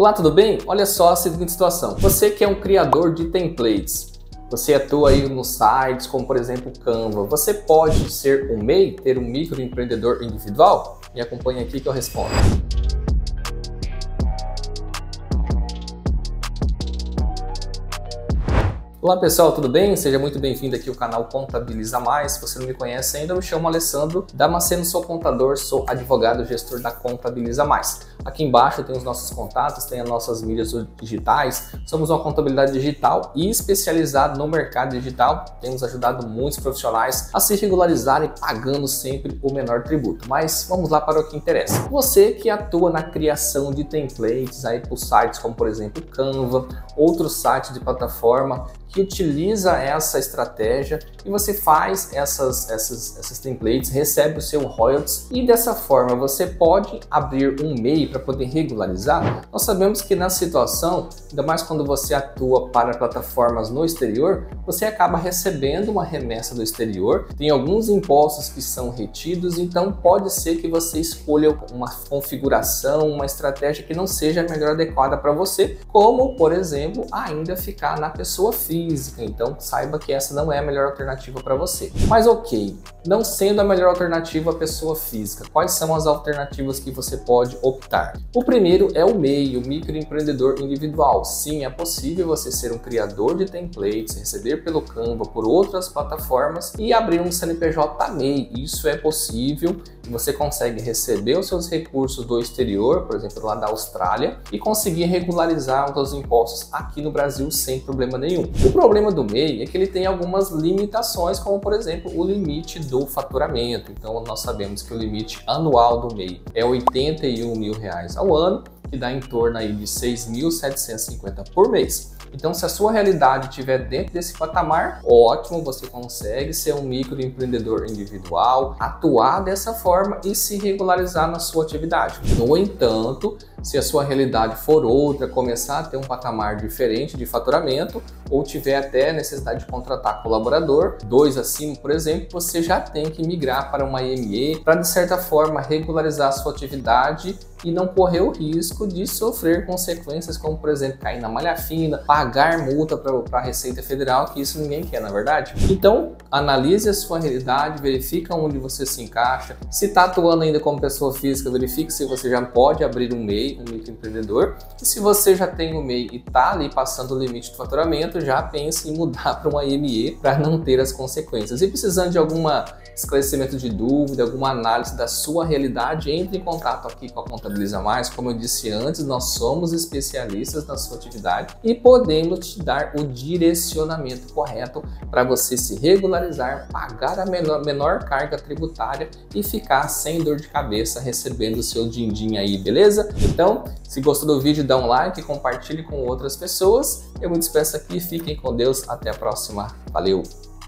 Olá, tudo bem? Olha só a seguinte situação. Você que é um criador de templates, você atua aí nos sites como, por exemplo, Canva. Você pode ser um MEI, ter um microempreendedor individual? Me acompanha aqui que eu respondo. Olá pessoal, tudo bem? Seja muito bem-vindo aqui ao canal Contabiliza Mais. Se você não me conhece ainda, eu me chamo Alessandro Damasceno, sou contador, sou advogado e gestor da Contabiliza Mais. Aqui embaixo tem os nossos contatos, tem as nossas mídias digitais. Somos uma contabilidade digital e especializado no mercado digital. Temos ajudado muitos profissionais a se regularizarem pagando sempre o menor tributo. Mas vamos lá para o que interessa. Você que atua na criação de templates aí para sites como, por exemplo, Canva, outros sites de plataforma que utiliza essa estratégia e você faz essas templates, recebe o seu royalties e dessa forma você pode abrir um MEI para poder regularizar. Nós sabemos que na situação, ainda mais quando você atua para plataformas no exterior, você acaba recebendo uma remessa do exterior, tem alguns impostos que são retidos, então pode ser que você escolha uma configuração, uma estratégia que não seja a melhor adequada para você, como por exemplo, ainda ficar na pessoa física. Então saiba que essa não é a melhor alternativa para você. Mas ok, não sendo a melhor alternativa a pessoa física, quais são as alternativas que você pode optar? O primeiro é o MEI, o microempreendedor individual. Sim, é possível você ser um criador de templates, receber pelo Canva, por outras plataformas e abrir um CNPJ MEI. Isso é possível. Você consegue receber os seus recursos do exterior, por exemplo, lá da Austrália, e conseguir regularizar os impostos aqui no Brasil sem problema nenhum. O problema do MEI é que ele tem algumas limitações, como por exemplo o limite do faturamento. Então nós sabemos que o limite anual do MEI é R$ 81 mil ao ano, que dá em torno aí de R$ 6.750 por mês. Então, se a sua realidade estiver dentro desse patamar, ótimo, você consegue ser um microempreendedor individual, atuar dessa forma e se regularizar na sua atividade. No entanto, se a sua realidade for outra, começar a ter um patamar diferente de faturamento ou tiver até necessidade de contratar colaborador, 2 acima, por exemplo, você já tem que migrar para uma ME para, de certa forma, regularizar a sua atividade e não correr o risco de sofrer consequências como, por exemplo, cair na malha fina, pagar multa para a Receita Federal, que isso ninguém quer, na verdade. Então, analise a sua realidade, verifica onde você se encaixa. Se está atuando ainda como pessoa física, verifique se você já pode abrir um MEI, um microempreendedor. E se você já tem um MEI e está ali passando o limite de faturamento, já pense em mudar para uma ME para não ter as consequências. E precisando de algum esclarecimento de dúvida, alguma análise da sua realidade, entre em contato aqui com a Contabiliza Mais. Como eu disse antes, nós somos especialistas na sua atividade e podemos te dar o direcionamento correto para você se regularizar, pagar a menor carga tributária e ficar sem dor de cabeça recebendo o seu din-din aí, beleza? Então, se gostou do vídeo, dá um like, compartilhe com outras pessoas. Eu me despeço aqui, fiquem com Deus, até a próxima. Valeu!